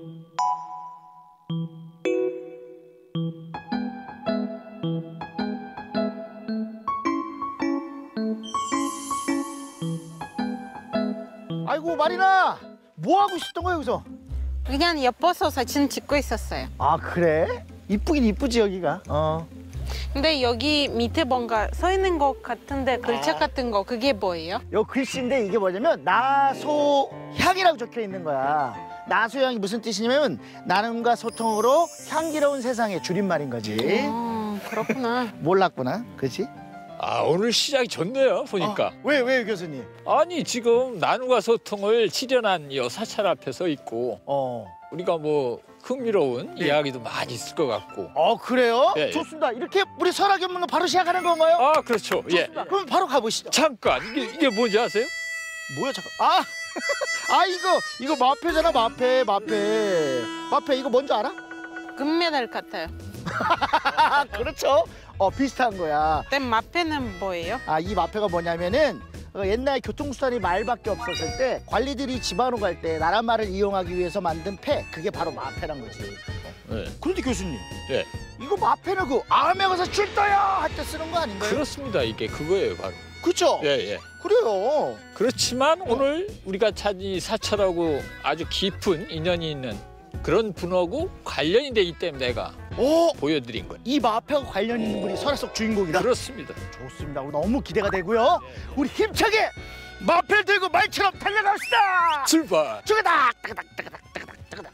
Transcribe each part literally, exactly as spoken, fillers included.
아이고 마리나, 뭐 하고 있었던 거야 여기서? 그냥 예뻐서 사진 찍고 있었어요. 아 그래? 이쁘긴 이쁘지 여기가. 어. 근데 여기 밑에 뭔가 서 있는 것 같은데 글자 아. 같은 거 그게 뭐예요? 요 글씨인데 이게 뭐냐면 나소향이라고 적혀 있는 거야. 나소향이 무슨 뜻이냐면 나눔과 소통으로 향기로운 세상의 줄임말인 거지. 어, 그렇구나. 몰랐구나, 그렇지? 아, 오늘 시작이 좋네요, 보니까. 어, 왜, 왜 교수님? 아니, 지금 나눔과 소통을 실현한 이 사찰 앞에 서 있고 어. 우리가 뭐 흥미로운 네. 이야기도 많이 있을 것 같고. 어, 그래요? 예, 예. 좋습니다. 이렇게 우리 설악연 문로 바로 시작하는 건가요? 아, 그렇죠. 예. 좋습니다. 그럼 바로 가보시죠. 잠깐, 이게, 이게 뭔지 아세요? 뭐야, 잠깐. 아! 아, 이거, 이거 마패잖아, 마패, 마패. 마패, 이거 뭔지 알아? 금메달 같아요. 그렇죠. 어, 비슷한 거야. 근데 마패는 뭐예요? 아, 이 마패가 뭐냐면은 어, 옛날 교통수단이 말밖에 없었을 때 관리들이 집안으로 갈 때 나란 말을 이용하기 위해서 만든 패, 그게 바로 마패란 거지. 네. 그런데 교수님, 예. 이거 마패는 그 암에 가서 출떠요 할 때 쓰는 거 아닌가요? 그렇습니다. 이게 그거예요, 바로. 그렇죠? 예, 예. 그래요. 그렇지만 오늘 우리가 찾은 이 사찰하고 아주 깊은 인연이 있는 그런 분하고 관련이 되기 때문에 내가 오, 보여드린 거예요. 이 마패와 관련 있는 분이 설화 속 주인공이다. 그렇습니다. 좋습니다. 우리 너무 기대가 되고요. 우리 힘차게 마패를 들고 말처럼 달려갑시다. 출발! 쭈그닥 따그닥 따그닥 따그닥 따그닥.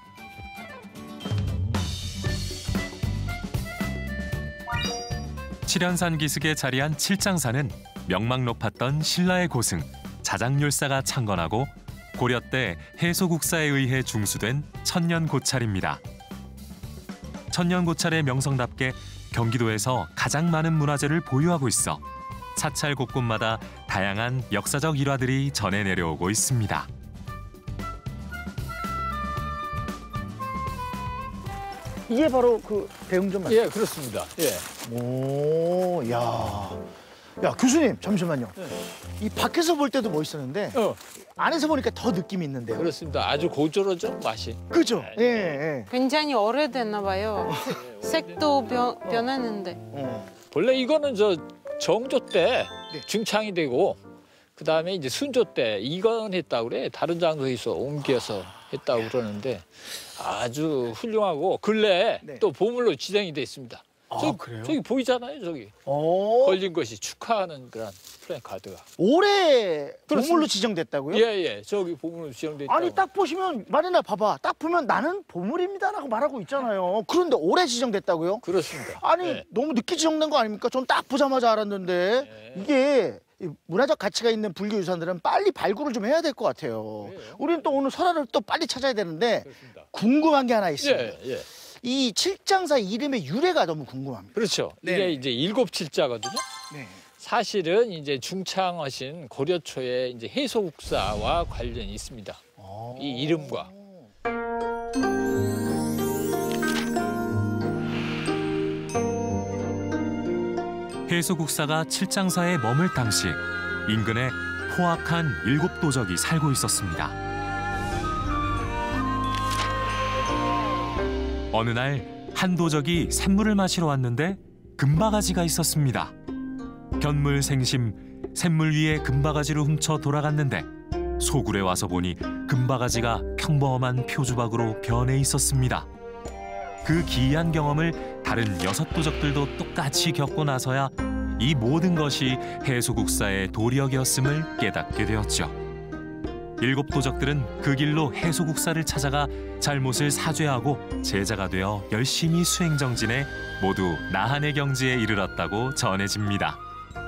칠연산 기슭에 자리한 칠장산은 명망 높았던 신라의 고승 자장률사가 창건하고 고려 때 해소국사에 의해 중수된 천년고찰입니다. 천년고찰의 명성답게 경기도에서 가장 많은 문화재를 보유하고 있어 사찰 곳곳마다 다양한 역사적 일화들이 전해 내려오고 있습니다. 이게 바로 그 대웅전 맞죠? 예, 그렇습니다. 예. 오, 야, 야 교수님 잠시만요. 네. 이 밖에서 볼 때도 멋있었는데 어, 안에서 보니까 더 느낌이 있는데요. 그렇습니다. 아주 고조로죠, 맛이. 그죠? 예, 예. 굉장히 오래됐나 봐요. 색도 변, 변했는데. 어. 원래 이거는 저 정조 때 네. 중창이 되고 그다음에 이제 순조 때 이관했다고 그래. 다른 장소에서 옮겨서 했다고 그러는데 아주 훌륭하고 근래에 네. 또 보물로 지정이 돼 있습니다. 아, 저, 그래요? 저기 보이잖아요, 저기. 오, 걸린 것이 축하하는 그런 플래카드가. 올해 그렇습니다. 보물로 지정됐다고요? 예, 예. 저기 보물로 지정돼 있다고. 아니 딱 보시면 마리나 봐봐. 딱 보면 나는 보물입니다라고 말하고 있잖아요. 그런데 올해 지정됐다고요? 그렇습니다. 아니 예. 너무 늦게 지정된 거 아닙니까? 전 딱 보자마자 알았는데 예. 이게 이 문화적 가치가 있는 불교 유산들은 빨리 발굴을 좀 해야 될 것 같아요. 그래요? 우리는 또 오늘 설화를 또 빨리 찾아야 되는데 그렇습니다. 궁금한 게 하나 있습니다. 예, 예. 이 칠장사 이름의 유래가 너무 궁금합니다. 그렇죠. 네. 이게 이제 일곱 칠자거든요. 네. 사실은 이제 중창하신 고려 초의 이제 해소국사와 관련이 있습니다. 이 이름과. 해소국사가 칠장사에 머물 당시 인근에 포악한 일곱 도적이 살고 있었습니다. 어느 날 한 도적이 샘물을 마시러 왔는데 금바가지가 있었습니다. 견물생심 샘물 위에 금바가지를 훔쳐 돌아갔는데 소굴에 와서 보니 금바가지가 평범한 표주박으로 변해 있었습니다. 그 기이한 경험을 다른 여섯 도적들도 똑같이 겪고 나서야 이 모든 것이 해소국사의 도력이었음을 깨닫게 되었죠. 일곱 도적들은 그 길로 해소국사를 찾아가 잘못을 사죄하고 제자가 되어 열심히 수행정진해 모두 나한의 경지에 이르렀다고 전해집니다.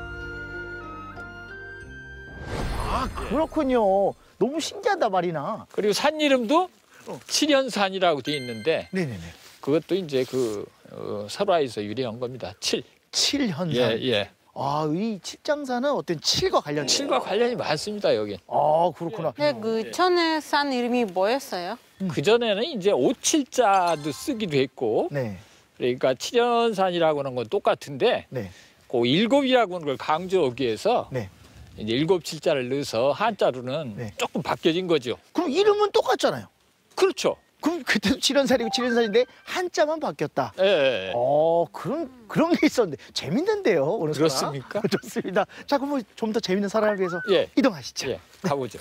아 그렇군요. 너무 신기하다 마리나. 그리고 산 이름도 칠연산이라고 돼 있는데 네네네. 그것도 이제 그 어, 설화에서 유래한 겁니다. 칠. 칠현산. 예, 예. 아, 이 칠장사는 어떤 칠과 관련이. 칠과 관련이 많습니다, 여긴. 아, 그렇구나. 근데 그 천에 산 이름이 뭐였어요? 그전에는 이제 오칠자도 쓰기도 했고 네, 그러니까 칠연산이라고 하는 건 똑같은데 네, 그 일곱이라고 하는 걸 강조하기 위해서 네. 이제 일곱 칠자를 넣어서 한자로는 네. 조금 바뀌어진 거죠. 그럼 이름은 똑같잖아요. 그렇죠. 그럼 그때도 칠연살이고 칠연살인데 한자만 바뀌었다. 예, 예. 어 그런 그런 게 있었는데 재밌는데요. 오늘 그렇습니까? 좋습니다. 자 그럼 좀 더 재밌는 사람을 위해서 예. 이동하시죠. 예, 가보죠.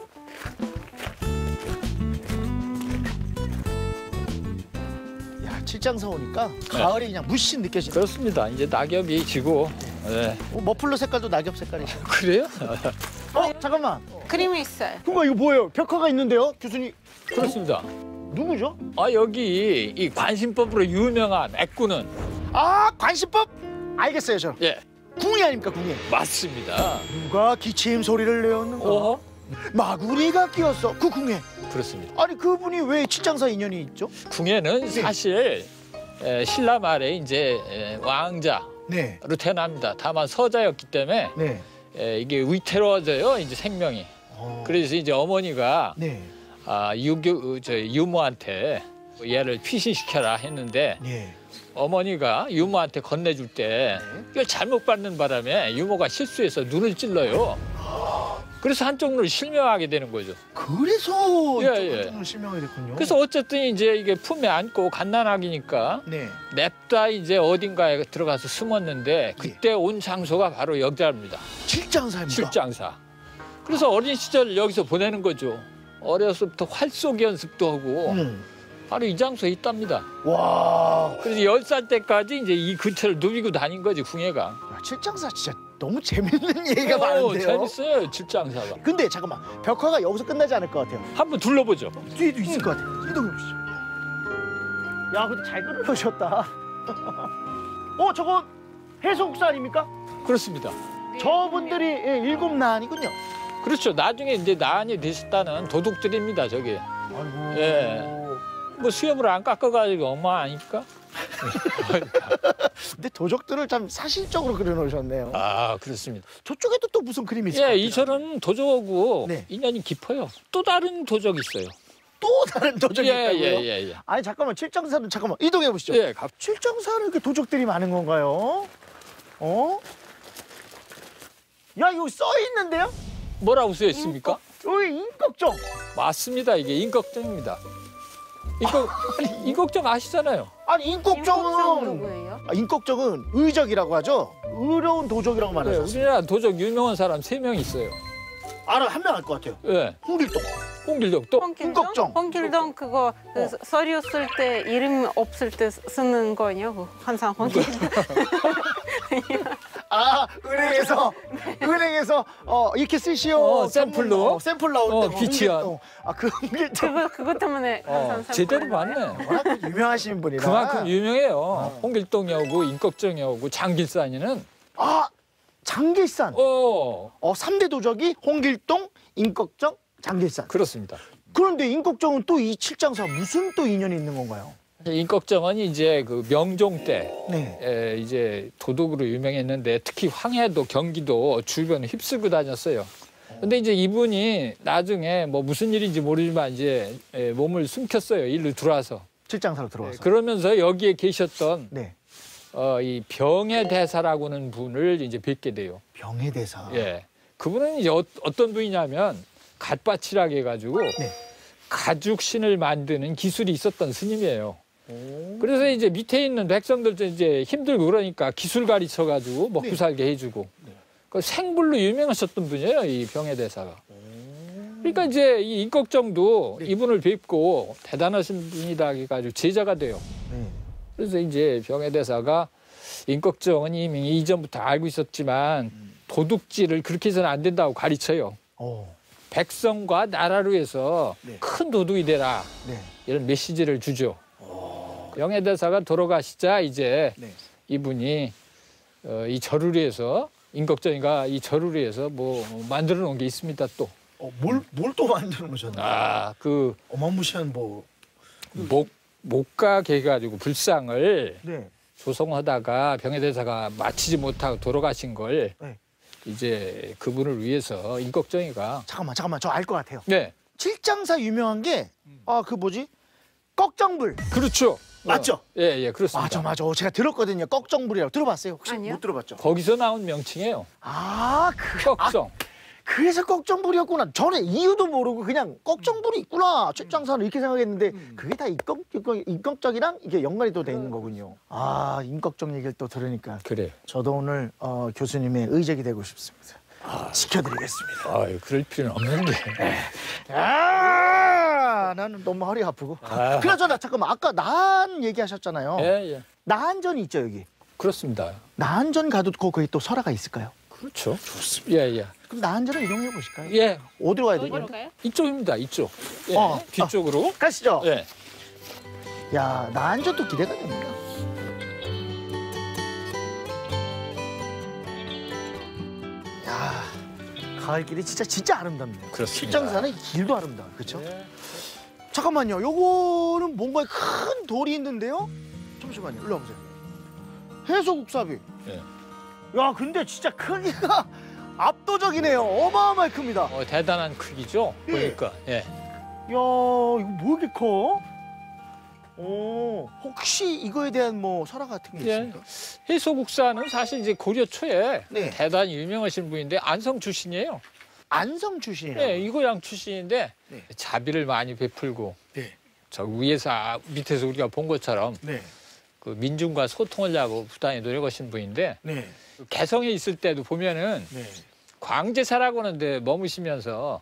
야 칠장사 오니까 가을이 그냥 물씬 느껴지네. 그렇습니다. 이제 낙엽이 지고. 예. 어, 머플러 색깔도 낙엽 색깔이죠. 그래요? 어 잠깐만. 그림이 있어요. 그거 이거 뭐예요? 벽화가 있는데요, 교수님. 그렇습니다. 누구죠? 아 여기 이 관심법으로 유명한 애꾸는 아 관심법. 알겠어요, 저. 예, 궁예 아닙니까 궁예? 맞습니다. 누가 기침 소리를 내었는가? 어? 마구리가 끼었어. 그 궁예. 그렇습니다. 아니 그분이 왜 칠장사 인연이 있죠? 궁예는 사실 에, 신라 말에 이제 에, 왕자로 네. 태어납니다. 다만 서자였기 때문에 네. 에, 이게 위태로워져요, 이제 생명이. 어. 그래서 이제 어머니가 네. 아, 유교 저 유모한테 얘를 피신시켜라 했는데 네. 어머니가 유모한테 건네줄 때 이걸 잘못 받는 바람에 유모가 실수해서 눈을 찔러요. 그래서 한쪽 눈을 실명하게 되는 거죠. 그래서 예, 이쪽으로 예. 실명이 됐군요. 그래서 어쨌든 이제 이게 품에 안고 갓난아기니까 네. 냅다 이제 어딘가에 들어가서 숨었는데 그때 온 장소가 바로 여기입니다. 칠장사입니다. 칠장사. 그래서 어린 시절 여기서 보내는 거죠. 어려서부터 활쏘기 연습도 하고 음. 바로 이 장소에 있답니다. 와. 그래서 열 살 때까지 이제 이 근처를 누비고 다닌 거지 궁예가. 야, 칠장사 진짜 너무 재밌는 얘기가 많은데요. 재밌어요 칠장사가. 근데 잠깐만 벽화가 여기서 끝나지 않을 것 같아요. 한번 둘러보죠. 뒤에도 있을 것 같아요. 이동해 보시죠. 야, 근데 잘 그려놓으셨다. 어, 저거 해수국사 아닙니까? 그렇습니다. 저분들이 예, 일곱 난이군요. 그렇죠. 나중에 이제 난이 되셨다는 도둑들입니다. 저게. 아이고. 예. 뭐 수염을 안 깎아가지고 엄마 아닙니까? 근데 도적들을 참 사실적으로 그려놓으셨네요. 아 그렇습니다. 저쪽에도 또 무슨 그림이 있을 것 예, 같아요. 이철은 도적하고 네. 인연이 깊어요. 또 다른 도적이 있어요. 또 다른 도적이 예, 있다고요? 예, 예, 예. 아니 잠깐만 칠장사는 잠깐만 이동해 보시죠. 예, 갑. 칠장사는 이렇게 도적들이 많은 건가요? 어? 야 이거 써 있는데요? 뭐라고 쓰여 있습니까? 여기 인걱정. 맞습니다. 이게 인걱정입니다. 인걱 인걱정 아시잖아요. 아니 인걱정 인걱정은 누구예요? 아, 인걱정은 의적이라고 하죠. 의로운 도적이라고 네, 말하죠. 우리나라 도적 유명한 사람 세 명 있어요. 알아 한 명 알 것 같아요. 예, 홍길동. 홍길동 또 인걱정. 홍길동 그거 그 어. 서류 쓸 때 이름 없을 때 쓰는 거요. 항상 홍길동. 아 은행에서 은행에서 어 이렇게 쓰시오. 어, 샘플로? 어, 샘플 나올 어, 때 비치한. 홍길동. 아그 홍길동. 그거 그것 때문에 항상 어, 쓰는 제대로 거예요. 봤네. 워낙 유명하신 분이라. 그만큼 유명해요. 어. 홍길동이 오고 인걱정이 오고 장길산이는 아 장길산. 어 어 삼 대 도적이 홍길동, 인걱정, 장길산. 그렇습니다. 그런데 인걱정은 또 이 칠장사 무슨 또 인연이 있는 건가요? 인걱정은 이제 그 명종 때 네. 에, 이제 도둑으로 유명했는데 특히 황해도 경기도 주변을 휩쓸고 다녔어요. 근데 이제 이분이 나중에 뭐 무슨 일인지 모르지만 이제 에, 몸을 숨겼어요. 일로 들어와서. 칠장사로 들어와서. 그러면서 여기에 계셨던 네. 어, 이 병의 대사라고는 분을 이제 뵙게 돼요. 병의 대사. 예. 그분은 이제 어, 어떤 분이냐면 갓바치라고 해가지고 네. 가죽신을 만드는 기술이 있었던 스님이에요. 그래서 이제 밑에 있는 백성들 이제 힘들고 그러니까 기술 가르쳐 가지고 먹고 네. 살게 해주고 그 생불로 유명하셨던 분이에요, 이 병의 대사가. 그러니까 이제 이 인걱정도 네. 이분을 뵙고 대단하신 분이다 해가지고 제자가 돼요. 네. 그래서 이제 병의 대사가 인걱정은 이미 이전부터 알고 있었지만 도둑질을 그렇게 해서는 안 된다고 가르쳐요. 어. 백성과 나라를 위해서 네. 큰 도둑이 되라 네. 이런 메시지를 주죠. 병의 대사가 돌아가시자 이제 네. 이분이 어, 이 절을 위해서 인걱정이가 이 절을 위해서 뭐 만들어 놓은 게 있습니다 또. 어, 뭘, 뭘 또 만들어 놓으셨나요? 아, 그 어마무시한 뭐. 목, 목각해 가지고 불상을 네. 조성하다가 병의 대사가 마치지 못하고 돌아가신 걸 네. 이제 그분을 위해서 인걱정이가 잠깐만, 잠깐만. 저 알 것 같아요. 네, 칠장사 유명한 게, 아, 그 뭐지? 꺽정불. 그렇죠. 맞죠? 어, 예, 예, 그렇습니다. 맞아, 맞아. 제가 들었거든요. 꺽정불이라고. 들어봤어요? 혹시 아니요. 못 들어봤죠? 거기서 나온 명칭이에요. 아, 그. 꺽정. 그래서 꺽정불이었구나. 저는 이유도 모르고 그냥 꺽정불이 있구나. 쇳장사는 이렇게 생각했는데 그게 다 입꺽, 입꺽, 입꺽적이랑 이게 연관이 또 돼 있는 거군요. 아, 임꺽정 얘기를 또 들으니까 그래요. 저도 오늘 어, 교수님의 의적이 되고 싶습니다. 지켜드리겠습니다. 아, 그럴 필요는 없는데. 아, 나는 너무 허리 아프고. 아. 그나저나 잠깐만 아까 나한 얘기하셨잖아요. 예, 예. 나한전이 있죠 여기. 그렇습니다. 나한전 가도 거기 또 설화가 있을까요? 그렇죠. 좋습니다. 예, 예. 그럼 나한전을 이동해 보실까요? 예, 어디로 가야 어디로 되죠? 가요? 이쪽입니다. 이쪽. 예, 어, 뒤쪽으로. 가시죠. 예. 야, 나한전도 기대가 됩니다. 야, 가을길이 진짜 진짜 아름답네요. 그렇습니다. 칠장산의 길도 아름다워요. 그렇죠? 예. 잠깐만요. 요거는 뭔가 큰 돌이 있는데요? 잠시만요. 일로 와보세요. 해소국사비. 예. 야, 근데 진짜 크기가 압도적이네요. 어마어마하게 큽니다. 어, 대단한 크기죠. 예. 보니까. 예. 야, 이거 뭐 이렇게 커? 오, 혹시 이거에 대한 뭐 설화 같은 게 예. 있습니까? 해소국사는 사실 이제 고려 초에 네. 대단히 유명하신 분인데 안성 출신이에요. 안성 출신이에요. 예, 이고양 출신인데 네. 자비를 많이 베풀고 네. 저 위에서 아- 밑에서 우리가 본 것처럼 네. 그 민중과 소통하려고 부단히 노력하신 분인데 네. 그 개성에 있을 때도 보면은 네. 광제사라고 하는데 머무시면서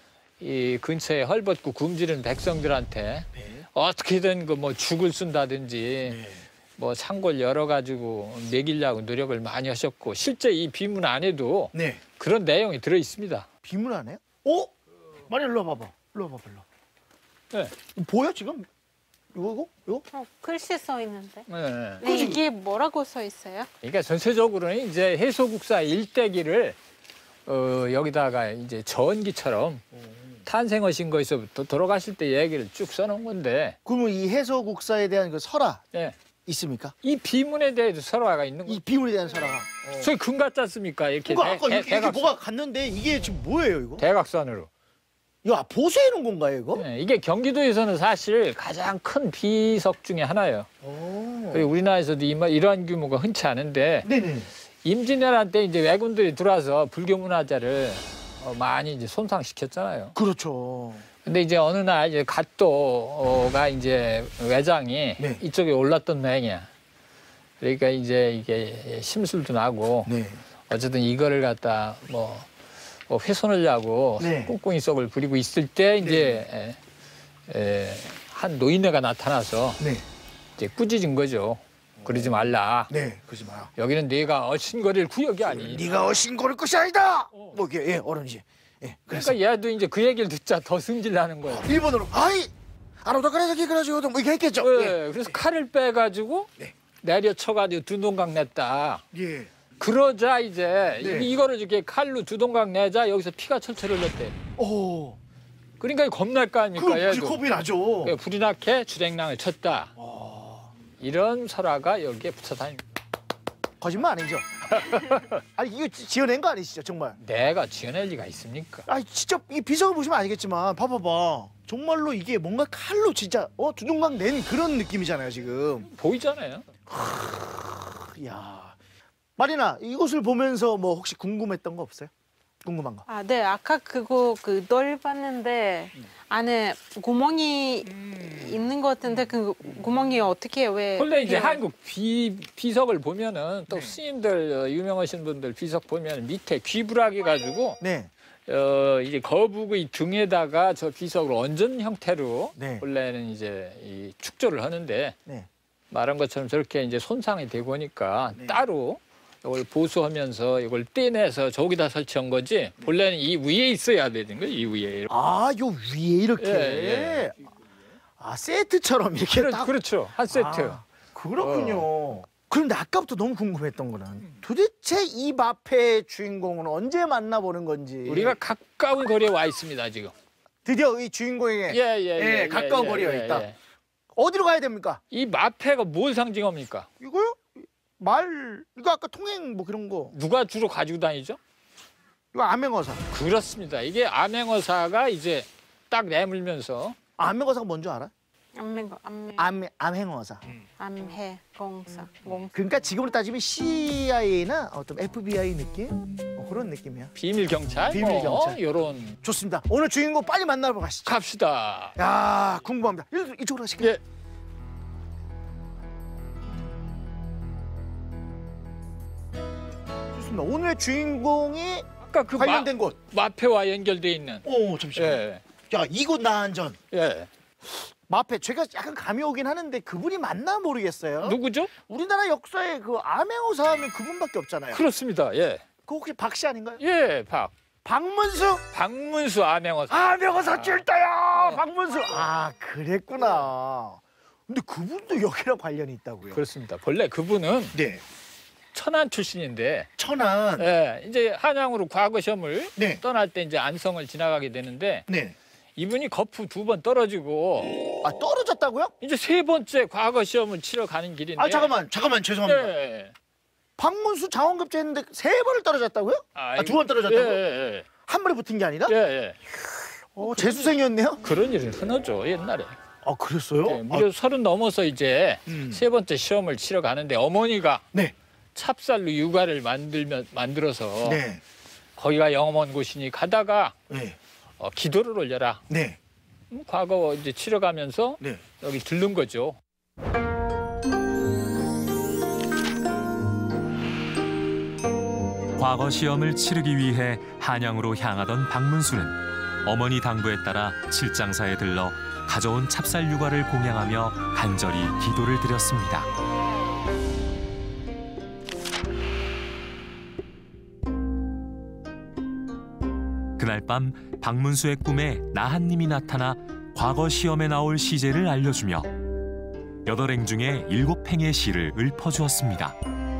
이 근처에 헐벗고 굶주린 백성들한테 네. 어떻게든 그 뭐 죽을 쓴다든지 네. 뭐 상골 열어 가지고 먹이려고 노력을 많이 하셨고 실제 이 비문 안에도 네. 그런 내용이 들어 있습니다. 비문 안에요? 어? 마리 일로 와봐봐. 일로 와봐봐. 일로. 네. 이거 보여 지금? 이거 이거? 이거? 어, 글씨 써 있는데. 네. 네, 이게 뭐라고 써 있어요? 그러니까 전체적으로는 이제 해소국사 일대기를 어, 여기다가 이제 전기처럼 탄생하신 거에서부터 돌아가실 때 얘기를 쭉 써놓은 건데 그러면 이 해소국사에 대한 그 설화 예. 있습니까? 이 비문에 대해서 설화가 있는 이 거예요. 비문에 대한 설화가. 어. 저기 금 같지 않습니까? 이렇게 그거 대- 아까 대- 이렇게, 이렇게 대각선. 뭐가 갔는데 이게 지금 뭐예요 이거? 대각선으로. 이거 보수해 놓은 건가요 이거? 예, 이게 경기도에서는 사실 가장 큰 비석 중에 하나예요. 오. 그리고 우리나라에서도 이마- 이러한 규모가 흔치 않은데 네네. 임진왜란 때 이제 왜군들이 들어와서 불교 문화재를 어, 많이 이제 손상시켰잖아요. 그렇죠. 근데 이제 어느 날 이제 갓도가 이제 외장이 네. 이쪽에 올랐던 모양이야. 그러니까 이제 이게 심술도 나고 네. 어쨌든 이거를 갖다 뭐, 뭐 훼손하려고 네. 꿍꿍이 썩을 부리고 있을 때 이제 에, 에, 한 노인네가 나타나서 네. 이제 꾸짖은 거죠. 그러지 말라. 네. 그러지 마요. 여기는 네가 어신거릴 구역이 아니. 네가 어신 거릴 것이 아니다. 뭐 이게 예 어른이지. 예. 그래서 그러니까 얘도 이제 그 얘기를 듣자 더 승질나는 거예요. 일본어로 아이 아로다 그래서 그래가지고 뭐 이렇게 했겠죠. 예, 그래서 칼을 빼가지고 네. 내려 쳐가지고 두 동강 냈다. 예. 그러자 이제 네. 이- 이거를 이렇게 칼로 두 동강 내자 여기서 피가 철철 흘렀대. 오. 그러니까 겁날 거 아닙니까 그럼 얘도. 겁이 나죠. 그러니까 불이 나게 주랭랑을 쳤다. 이런 설화가 여기에 붙어 다닙니다. 거짓말 아니죠? 아니 이거 지- 지어낸 거 아니시죠 정말? 내가 지어낼 리가 있습니까? 아 진짜 이 비석을 보시면 알겠지만 봐봐봐. 정말로 이게 뭔가 칼로 진짜 어 두둥강 낸 그런 느낌이잖아요 지금. 보이잖아요. 이야. 마리나 이것을 보면서 뭐 혹시 궁금했던 거 없어요? 궁금한 거. 아, 네. 아까 그거 그 널 봤는데 안에 구멍이 있는 것 같은데 그 구멍이 어떻게 왜? 원래 이제 이렇게- 한국 비, 비석을 보면은 또 네. 스님들 어, 유명하신 분들 비석 보면 밑에 귀부라기 가지고 네. 어, 이제 거북의 등에다가 저 비석을 얹은 형태로 네. 원래는 이제 이 축조를 하는데 네. 말한 것처럼 저렇게 이제 손상이 되고 하니까 네. 따로 이걸 보수하면서 이걸 떼내서 저기다 설치한 거지 본래는 이 위에 있어야 되는 거예요. 이 위에. 아, 요 위에 이렇게. 예, 예. 아, 세트처럼 이렇게 그렇, 딱. 그렇죠. 한 세트. 아, 그렇군요. 그런데 아까부터 너무 궁금했던 거는 도대체 이 마패의 주인공은 언제 만나보는 건지. 우리가 가까운 거리에 와 있습니다 지금. 드디어 이 주인공에게 예예예. 예, 가까운 거리에 있다. 어디로 가야 됩니까? 이 마패가 뭘 상징합니까? 이거요? 말 이거 아까 통행 뭐 그런 거. 누가 주로 가지고 다니죠? 이거 암행어사. 그렇습니다. 이게 암행어사가 이제 딱 내물면서 암행어사가 뭔지 알아? 암행 암행 암 암행어사. 암해 공사 공. 그러니까 지금으로 따지면 씨아이에이나 어떤 에프비아이 느낌? 그런 느낌이야. 비밀 경찰, 비밀 뭐, 경찰. 이런 좋습니다. 오늘 주인공 빨리 만나러 가시죠. 갑시다. 야, 궁금합니다. 이- 이쪽으로 가실까요? 예. 좋습니다. 오늘의 주인공이 아까 그 관련된 곳. 마, 마패와 연결돼 있는. 오, 잠시만. 예. 야, 이곳 나한전. 예. 마패 제가 약간 감이 오긴 하는데 그분이 맞나 모르겠어요. 누구죠? 우리나라 역사에 그 암행어사 하면 그분밖에 없잖아요. 그렇습니다. 예. 그 혹시 박 씨 아닌가요? 예, 박. 박문수? 박문수 암행어사. 암행어사 찔다야. 박문수. 아, 그랬구나. 근데 그분도 여기랑 관련이 있다고요? 그렇습니다. 본래 그분은 네. 천안 출신인데, 천안. 예, 이제 한양으로 과거 시험을 네. 떠날 때 이제 안성을 지나가게 되는데 네. 이분이 거푸 두 번 떨어지고 아, 떨어졌다고요? 이제 세 번째 과거 시험을 치러 가는 길인데. 아, 잠깐만. 잠깐만. 죄송합니다. 예. 박문수 장원급제 했는데 세 번을 떨어졌다고요? 아, 이거- 두 번 떨어졌다고요? 예, 예, 한 번에 붙은 게 아니라? 예. 예, 예. 어, 재수생이었네요? 그런 일은 흔하죠, 옛날에. 아, 그랬어요? 예, 무려 서른 넘어서 이제 음. 세 번째 시험을 치러 가는데 어머니가 네. 찹쌀로 육아를 만들면 만들어서 네. 거기가 영험한 곳이니 가다가 네. 어, 기도를 올려라. 네. 음, 과거 이제 치러 가면서 네. 여기 들른 거죠. 과거 시험을 치르기 위해 한양으로 향하던 박문수는 어머니 당부에 따라 칠장사에 들러 가져온 찹쌀 유과를 공양하며 간절히 기도를 드렸습니다. 그날 밤 박문수의 꿈에 나한님이 나타나 과거 시험에 나올 시제를 알려주며 여덟 행 중에 일곱 행의 시를 읊어주었습니다.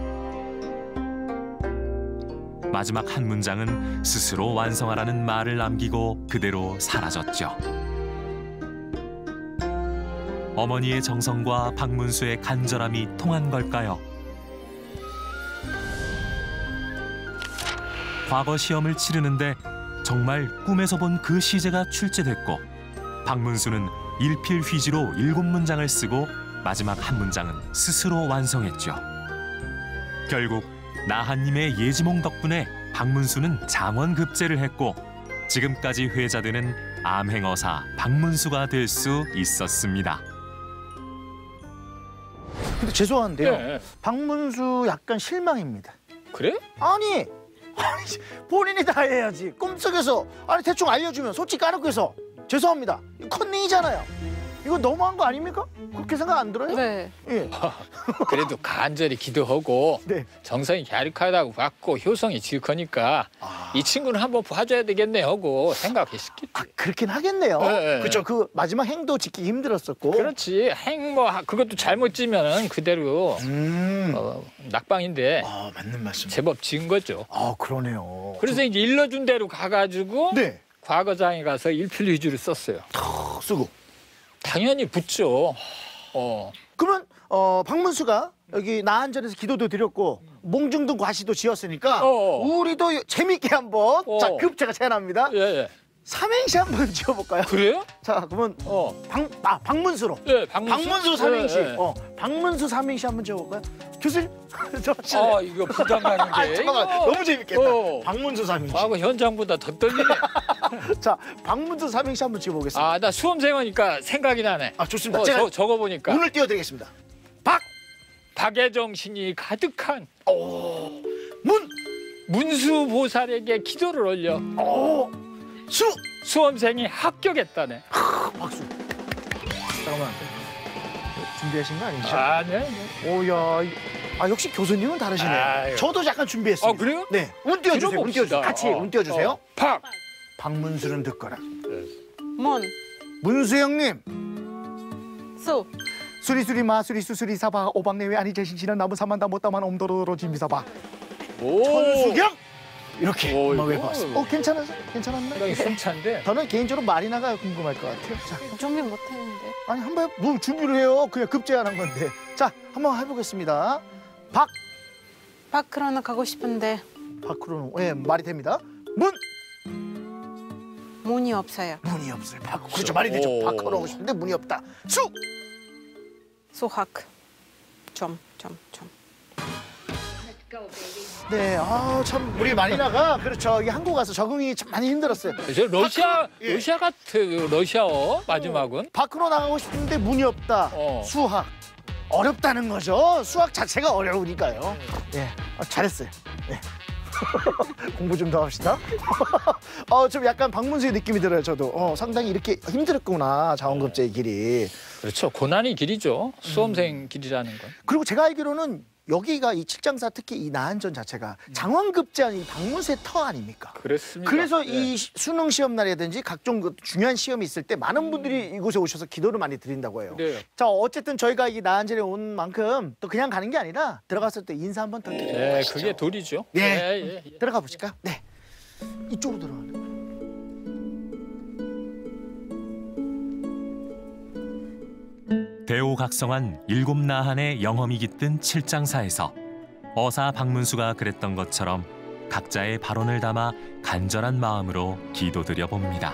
마지막 한 문장은 스스로 완성하라는 말을 남기고 그대로 사라졌죠. 어머니의 정성과 박문수의 간절함이 통한 걸까요? 과거 시험을 치르는데 정말 꿈에서 본 그 시제가 출제됐고 박문수는 일필휘지로 일곱 문장을 쓰고 마지막 한 문장은 스스로 완성했죠. 결국 나한님의 예지몽 덕분에 박문수는 장원급제를 했고 지금까지 회자되는 암행어사 박문수가 될 수 있었습니다. 근데 죄송한데요. 예. 박문수 약간 실망입니다. 그래? 아니, 아니, 본인이 다 해야지. 꿈속에서 아니 대충 알려주면 솔직히 까놓고 해서 죄송합니다. 이거 컨닝이잖아요. 이거 너무한 거 아닙니까? 그렇게 생각 안 들어요? 네. 예. 그래도 간절히 기도하고 네. 정성이 갸륵하다고 봤고 효성이 지극하니까 아, 이 친구는 한번 봐줘야 되겠네 하고 생각했겠지. 아, 그렇긴 하겠네요. 예, 예. 그렇죠. 그 마지막 행도 짓기 힘들었었고. 그렇지. 행뭐 그것도 잘못 지면은 그대로 음. 어, 낙방인데 아, 맞는 말씀. 제법 지은 거죠. 아, 그러네요. 그래서 이제 일러준 대로 가가지고 네. 과거장에 가서 일필휘주를 썼어요. 탁 쓰고. 당연히 붙죠. 어. 그러면 어, 박문수가 여기 나한전에서 기도도 드렸고 몽중등 과시도 지었으니까 어. 우리도 재밌게 한번 어. 자, 급 제가 제안합니다. 예, 예. 삼행시 한번 지어볼까요? 그래요? 자, 그러면 어. 박, 아, 박문수로. 예, 박문수. 박문수 삼행시. 예, 예. 어, 박문수 삼행시 한번 지어볼까요? 교수님, 저 아, 이거 부담 아, 가는데. 잠깐만, 이거. 너무 재밌겠다. 어. 박문수 삼행시. 과거 현장보다 더 떨리네. 자, 박문수 삼행시 한번 지어보겠습니다. 아, 나 수험생이니까 생각이 나네. 아, 좋습니다. 어, 제가 저, 적어보니까. 운을 띄워드리겠습니다. 박, 박의 정신이 가득한 문, 문수 보살에게 기도를 올려 오, 수. 수험생이 합격했다네. 박수. 잠깐만. 준비하신 거 아니죠? 아, 네. 네. 오야, 아 역시 교수님은 다르시네요. 아유. 저도 약간 준비했습니다. 아, 그래요? 네, 운 띄워주세요. 운 띄워주세요. 같이 어, 운 띄워주세요. 어. 박. 박문수는 듣거라. 문, 문수 형님, 수, 수리수리 마수리 수수리 사바 오박내외 아니 제신신은 나무 사만다 못다만 옴도로로 진비사바 오. 천수경 이렇게 오, 한번 이거. 외봤어. 어 괜찮았어? 괜찮았나? 상당히 숨찬데. 저는 개인적으로 말이 나가야 궁금할 것 같아요. 자, 준비 못했는데. 아니 한번 뭐 준비를 해요. 그냥 급제안한 건데. 자, 한번 해보겠습니다. 박 밖으로는 가고 싶은데 밖으로는 예 말이 됩니다. 문 문이 없어요. 문이 없어요. 밖 그렇죠 말이 되죠. 오. 밖으로 오고 싶은데 문이 없다. 수 수학. 점, 점, 점. 네, 아, 참 우리 마니라가 그렇죠. 이게 한국 와서 적응이 참 많이 힘들었어요. 저 러시아 예. 러시아 같은 러시아어 마지막은 밖으로 나가고 싶은데 문이 없다. 어. 수학 어렵다는 거죠. 수학 자체가 어려우니까요. 예, 아, 잘했어요. 예. 공부 좀 더 합시다. 어, 좀 약간 박문수의 느낌이 들어요. 저도 어, 상당히 이렇게 힘들었구나 자원급제의 길이. 그렇죠. 고난의 길이죠. 수험생 길이라는 건. 그리고 제가 알기로는 여기가 이 칠장사 특히 이 나한전 자체가 장원급제 아닌 박문수의 터 아닙니까? 그렇습니다. 그래서 예. 이 시- 수능 시험 날이라든지 각종 그 중요한 시험이 있을 때 많은 분들이 이곳에 오셔서 기도를 많이 드린다고 해요. 그래요. 자, 어쨌든 저희가 이 나한전에 온 만큼 또 그냥 가는 게 아니라 들어갔을 때 인사 한번 더 드리고 예, 가시죠. 그게 도리죠. 예. 예, 예. 들어가 보실까요? 네. 이쪽으로 들어가는 거예요. 대오각성한 일곱 나한의 영험이 깃든 칠장사에서 어사 박문수가 그랬던 것처럼 각자의 발언을 담아 간절한 마음으로 기도드려 봅니다.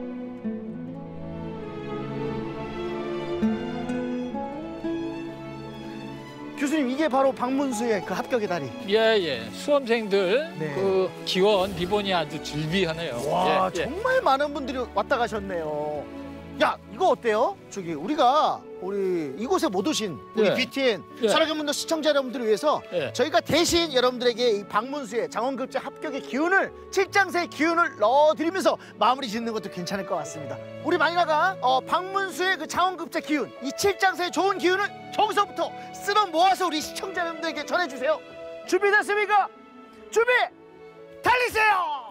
교수님, 이게 바로 박문수의 그 합격의 다리. 예, 예. 수험생들 네. 그 기원 기본이 아주 즐비하네요. 와, 예, 예. 정말 많은 분들이 왔다 가셨네요. 야, 이거 어때요? 저기 우리가 우리 이곳에 못 오신 우리 예. 비티엔 예. 살아계문도 시청자 여러분들을 위해서 예. 저희가 대신 여러분들에게 이 박문수의 장원급제 합격의 기운을 칠장사의 기운을 넣어드리면서 마무리 짓는 것도 괜찮을 것 같습니다. 우리 마니라가 어, 박문수의 그 장원급제 기운, 이 칠장사의 좋은 기운을 저기서부터 쓸어 모아서 우리 시청자 여러분들에게 전해주세요. 준비됐습니까? 준비! 달리세요!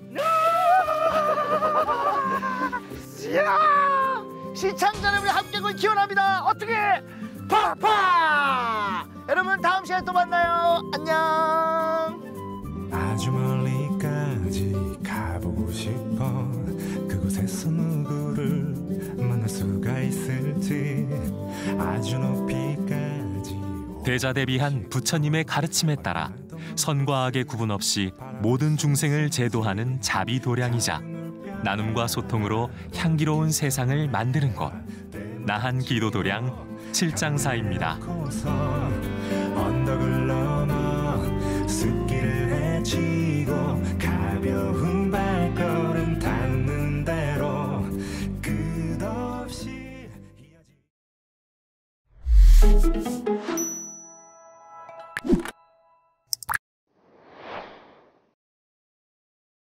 이야! 시청자 여러분의 합격을 기원합니다. 어떻게? 팍팍! 여러분 다음 시간에 또 만나요. 안녕. 아주 멀리까지 가보고 싶어. 그곳에서 누구를 만날 수가 있을지. 아주 높이까지. 대자대비한 부처님의 가르침에 따라 선과 악의 구분 없이 모든 중생을 제도하는 자비도량이자 나눔과 소통으로 향기로운 세상을 만드는 곳 나한 기도도량 칠장사입니다. 언덕을 넘어 숲길을 헤치고